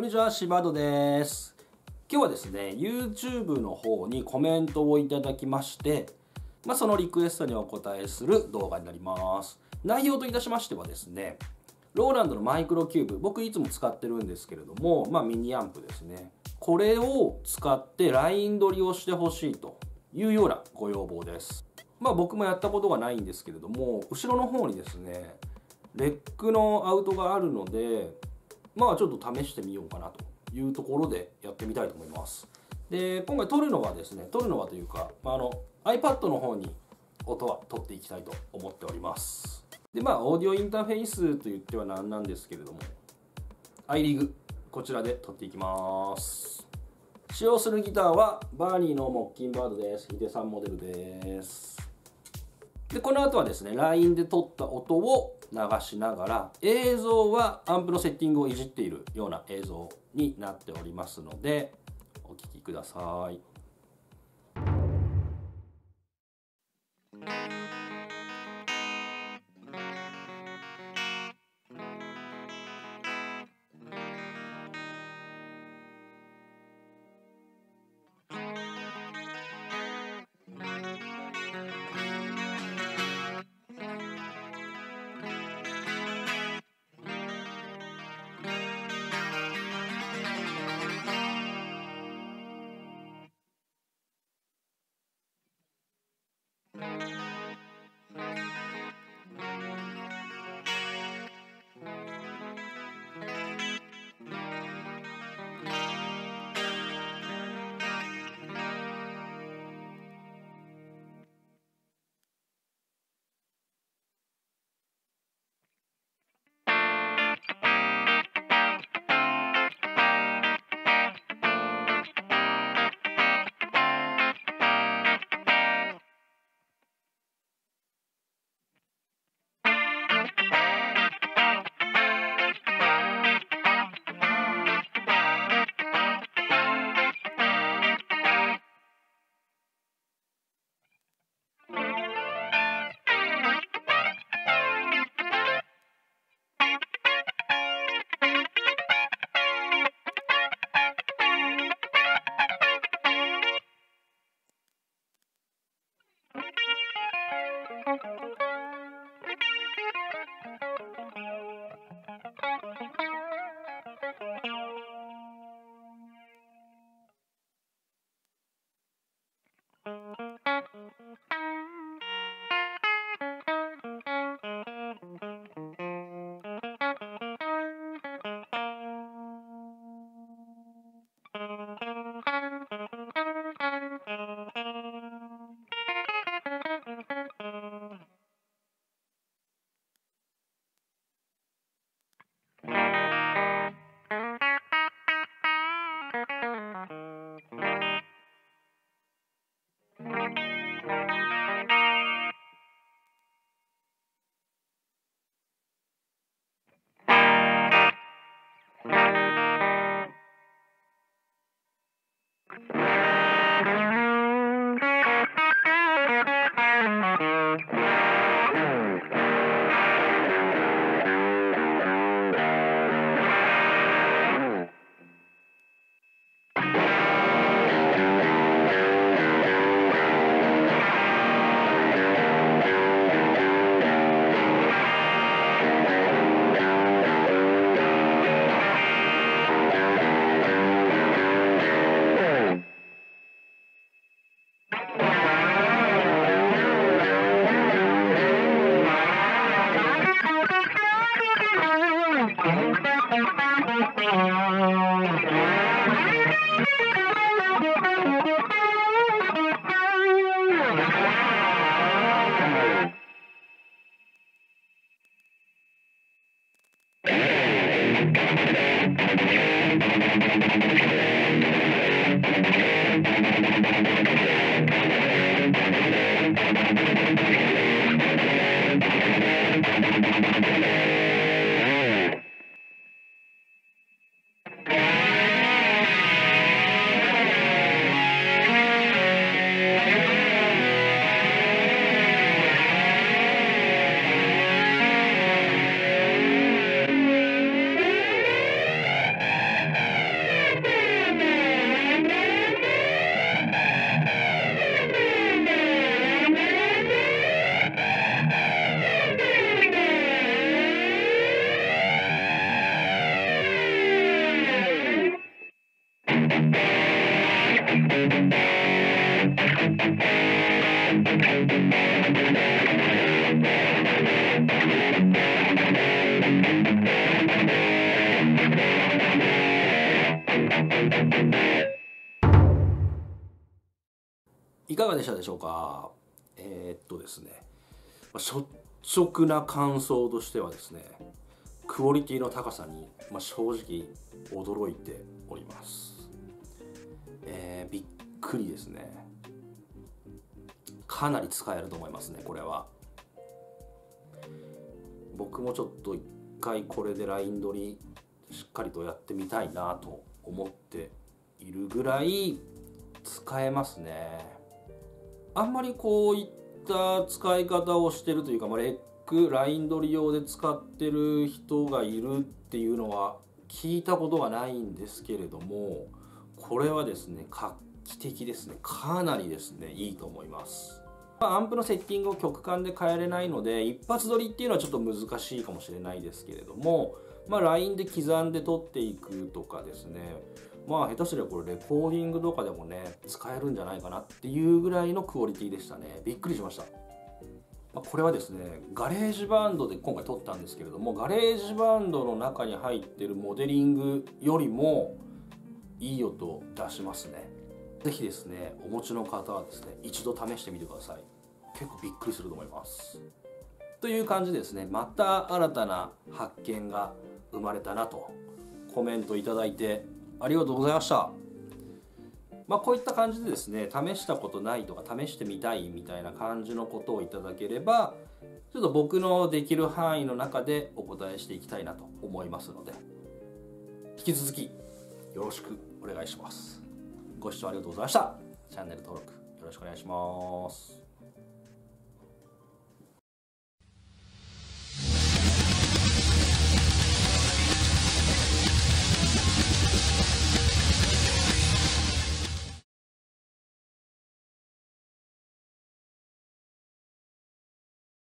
にちは、しばどです。今日はですね、YouTube の方にコメントをいただきまして、そのリクエストにお答えする動画になります。内容といたしましてはですね、ローランドのマイクロキューブ、僕いつも使ってるんですけれども、ミニアンプですね。これを使ってライン取りをしてほしいというようなご要望です。僕もやったことがないんですけれども、後ろの方にですね、レックのアウトがあるので、ちょっと試してみようかなというところでやってみたいと思います。で、今回撮るのはというか、iPad の方に音は取っていきたいと思っております。で、オーディオインターフェースと言ってはなんなんですけれども、iRig、こちらで撮っていきます。使用するギターはバーニーのモッキンバードです。ヒデさんモデルです。で、この後はですね、LINE で撮った音を流しながら、映像はアンプのセッティングをいじっているような映像になっておりますので、お聴きください。 いかがでしたでしょうか。ですね、率直な感想としてはですね、クオリティの高さに、正直驚いております。びっくりですね。かなり使えると思いますね、これは。僕もちょっと一回これでライン取りしっかりとやってみたいなと思っているぐらい使えますね。あんまりこういった使い方をしてるというか、レックライン取り用で使ってる人がいるっていうのは聞いたことがないんですけれども、これはですね画期的ですね。かなりですねいいと思います。アンプのセッティングを極簡で変えれないので一発撮りっていうのはちょっと難しいかもしれないですけれども、ラインで刻んで撮っていくとかですね、下手すればこれレコーディングとかでもね使えるんじゃないかなっていうぐらいのクオリティでしたね。びっくりしました。これはですねガレージバンドで今回撮ったんですけれども、ガレージバンドの中に入ってるモデリングよりもいい音出しますね。ぜひですねお持ちの方はですね一度試してみてください。結構びっくりすると思います。という感じでですね、また新たな発見が生まれたなとコメントいただいてありがとうございました。こういった感じでですね、試したことないとか試してみたいみたいな感じのことをいただければ、ちょっと僕のできる範囲の中でお答えしていきたいなと思いますので、引き続きよろしくお願いします。ご視聴ありがとうございました。チャンネル登録よろしくお願いします。